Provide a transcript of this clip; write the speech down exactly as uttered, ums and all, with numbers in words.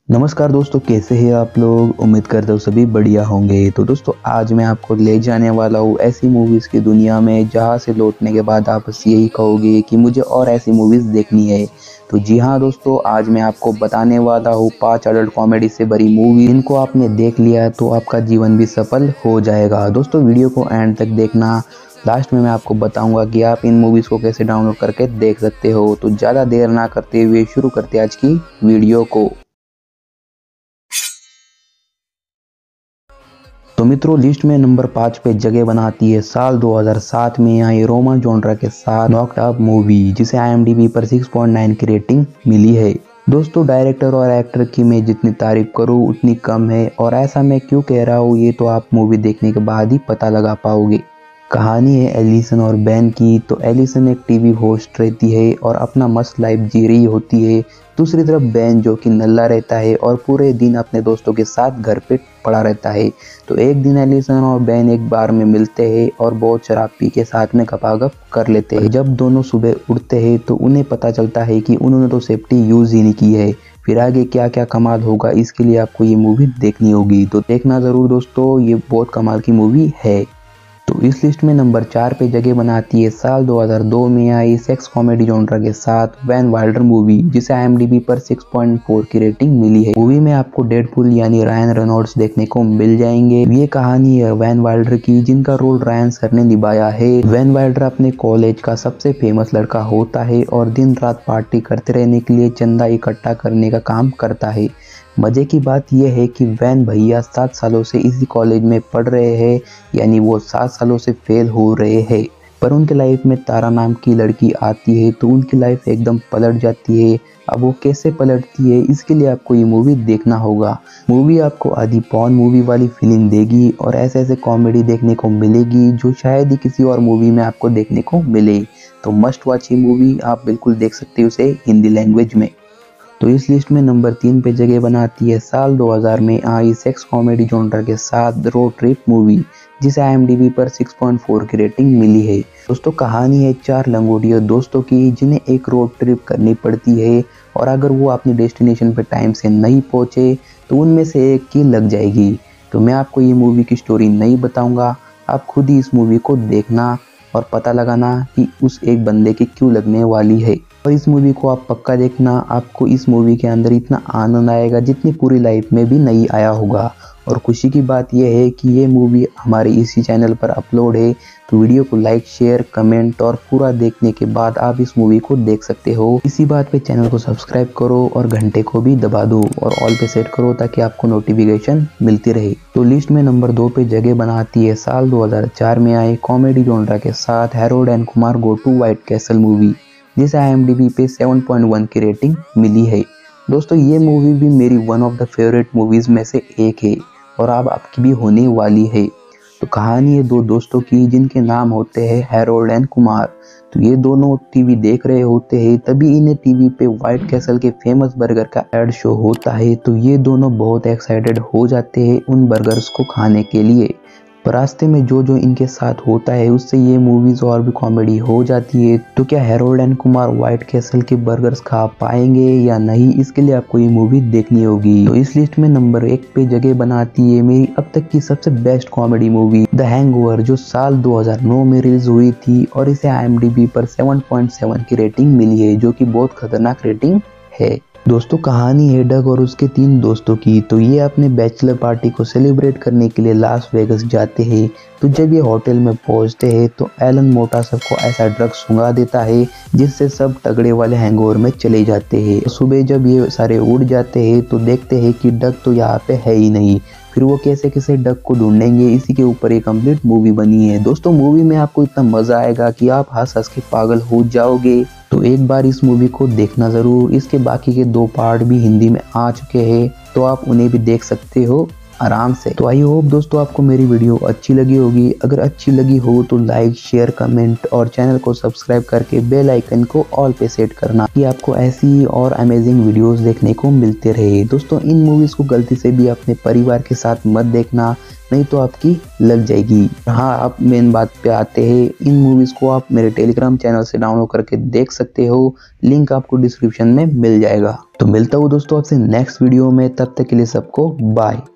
नमस्कार दोस्तों, कैसे हैं आप लोग। उम्मीद करता हूँ सभी बढ़िया होंगे। तो दोस्तों आज मैं आपको ले जाने वाला हूँ ऐसी मूवीज़ की दुनिया में जहाँ से लौटने के बाद आप बस यही कहोगे कि मुझे और ऐसी मूवीज़ देखनी है। तो जी हाँ दोस्तों, आज मैं आपको बताने वाला हूँ पांच अडल्ट कॉमेडी से भरी मूवी, इनको आपने देख लिया तो आपका जीवन भी सफल हो जाएगा। दोस्तों वीडियो को एंड तक देखना, लास्ट में मैं आपको बताऊंगा कि आप इन मूवीज़ को कैसे डाउनलोड करके देख सकते हो। तो ज़्यादा देर ना करते हुए शुरू करते आज की वीडियो को। तो मित्रों, लिस्ट में नंबर पाँच पे जगह बनाती है साल दो हज़ार सात में आई रोमा जोनरा के साथ नॉक्ड अप मूवी, जिसे आई एम डी बी पर छह पॉइंट नौ की रेटिंग मिली है। दोस्तों डायरेक्टर और एक्टर की मैं जितनी तारीफ करूँ उतनी कम है, और ऐसा मैं क्यों कह रहा हूँ ये तो आप मूवी देखने के बाद ही पता लगा पाओगे। कहानी है एलिसन और बैन की। तो एलिसन एक टीवी होस्ट रहती है और अपना मस्त लाइफ जी रही होती है। दूसरी तरफ बैन जो कि नल्ला रहता है और पूरे दिन अपने दोस्तों के साथ घर पे पड़ा रहता है। तो एक दिन एलिसन और बैन एक बार में मिलते हैं और बहुत शराब पी के साथ में गपागप कर लेते हैं। जब दोनों सुबह उठते हैं तो उन्हें पता चलता है कि उन्होंने तो सेफ्टी यूज ही नहीं की है। फिर आगे क्या क्या कमाल होगा इसके लिए आपको ये मूवी देखनी होगी, तो देखना जरूर दोस्तों, ये बहुत कमाल की मूवी है। तो इस लिस्ट में नंबर चार पे जगह बनाती है साल दो हज़ार दो में आई सेक्स कॉमेडी जॉनरा के साथ वैन वाइल्डर मूवी, जिसे आई एम डी बी पर छह पॉइंट चार की रेटिंग मिली है। मूवी में आपको डेडपुल यानी रायन रेनॉल्ड्स देखने को मिल जाएंगे। ये कहानी है वैन वाइल्डर की, जिनका रोल रायन सर ने निभाया है। वैन वाइल्डर अपने कॉलेज का सबसे फेमस लड़का होता है और दिन रात पार्टी करते रहने के लिए चंदा इकट्ठा करने का काम करता है। मजे की बात यह है कि वैन भैया सात सालों से इसी कॉलेज में पढ़ रहे हैं, यानी वो सात सालों से फेल हो रहे हैं। पर उनके लाइफ में तारा नाम की लड़की आती है तो उनकी लाइफ एकदम पलट जाती है। अब वो कैसे पलटती है इसके लिए आपको ये मूवी देखना होगा। मूवी आपको आदि पॉन मूवी वाली फीलिंग देगी और ऐसे ऐसे कॉमेडी देखने को मिलेगी जो शायद ही किसी और मूवी में आपको देखने को मिले। तो मस्ट वॉच ये मूवी, आप बिल्कुल देख सकते हो उसे हिंदी लैंग्वेज में। तो इस लिस्ट में नंबर तीन पे जगह बनाती है साल दो हज़ार में आई सेक्स कॉमेडी जॉनर के साथ रोड ट्रिप मूवी, जिसे आई एम डी बी पर छह पॉइंट चार की रेटिंग मिली है। दोस्तों कहानी है चार लंगोटिया दोस्तों की, जिन्हें एक रोड ट्रिप करनी पड़ती है और अगर वो अपनी डेस्टिनेशन पे टाइम से नहीं पहुंचे तो उनमें से एक की लग जाएगी। तो मैं आपको ये मूवी की स्टोरी नहीं बताऊंगा, आप खुद ही इस मूवी को देखना और पता लगाना कि उस एक बंदे की क्यों लगने वाली है। और इस मूवी को आप पक्का देखना, आपको इस मूवी के अंदर इतना आनंद आएगा जितनी पूरी लाइफ में भी नहीं आया होगा। और खुशी की बात यह है कि ये मूवी हमारे इसी चैनल पर अपलोड है, तो वीडियो को लाइक शेयर कमेंट और पूरा देखने के बाद आप इस मूवी को देख सकते हो। इसी बात पे चैनल को सब्सक्राइब करो और घंटे को भी दबा दो और ऑल पे सेट करो ताकि आपको नोटिफिकेशन मिलती रहे। तो लिस्ट में नंबर दो पे जगह बनाती है साल दो हज़ार चार में आई कॉमेडी जॉनरा के साथ Harold and Kumar go to White Castle movie, जिसे आई एम डी बी पे सात पॉइंट एक की रेटिंग मिली है। दोस्तों ये मूवी भी मेरी one of the favourite movies में से एक है और अब आपकी भी होने वाली है। तो कहानी है दो दोस्तों की जिनके नाम होते हैं हैरोल्ड एंड कुमार। तो ये दोनों टीवी देख रहे होते हैं, तभी इन्हें टीवी पे व्हाइट कैसल के फेमस बर्गर का एड शो होता है। तो ये दोनों बहुत एक्साइटेड हो जाते हैं उन बर्गर्स को खाने के लिए। पर रास्ते में जो जो इनके साथ होता है उससे ये मूवीज और भी कॉमेडी हो जाती है। तो क्या Harold and Kumar White Castle के बर्गर्स खा पाएंगे या नहीं, इसके लिए आपको ये मूवी देखनी होगी। तो इस लिस्ट में नंबर एक पे जगह बनाती है मेरी अब तक की सबसे best comedy movie the Hangover, जो साल दो हज़ार नौ में रिलीज हुई थी और इसे आई एम डी बी पर सात पॉइंट सात की रेटिंग मिली है, जो कि बहुत खतरनाक रेटिंग है। दोस्तों कहानी है डग और उसके तीन दोस्तों की। तो ये अपने बैचलर पार्टी को सेलिब्रेट करने के लिए लास वेगस जाते हैं। तो जब ये होटल में पहुंचते हैं तो एलन मोटा सबको ऐसा ड्रग सुंघा देता है जिससे सब तगड़े वाले हैंगओवर में चले जाते हैं। तो सुबह जब ये सारे उड़ जाते हैं तो देखते हैं कि डग तो यहाँ पे है ही नहीं। फिर वो कैसे कैसे डग को ढूंढेंगे, इसी के ऊपर एक कंप्लीट मूवी बनी है। दोस्तों मूवी में आपको इतना मजा आएगा कि आप हंस हंस के पागल हो जाओगे। तो एक बार इस मूवी को देखना जरूर। इसके बाकी के दो पार्ट भी हिंदी में आ चुके हैं तो आप उन्हें भी देख सकते हो। आराम से। तो आई होप दोस्तों आपको मेरी वीडियो अच्छी लगी होगी। अगर अच्छी लगी हो तो लाइक शेयर कमेंट और चैनल को सब्सक्राइब करके बेल आइकन को ऑल पे सेट करना कि आपको ऐसी और अमेजिंग वीडियोस देखने को मिलते रहे। दोस्तों इन मूवीज को गलती से भी अपने परिवार के साथ मत देखना, नहीं तो आपकी लग जाएगी। हाँ, आप मेन बात पे आते हैं, इन मूवीज को आप मेरे टेलीग्राम चैनल से डाउनलोड करके देख सकते हो, लिंक आपको डिस्क्रिप्शन में मिल जाएगा। तो मिलता हूँ दोस्तों आपसे नेक्स्ट वीडियो में, तब तक के लिए सबको बाय।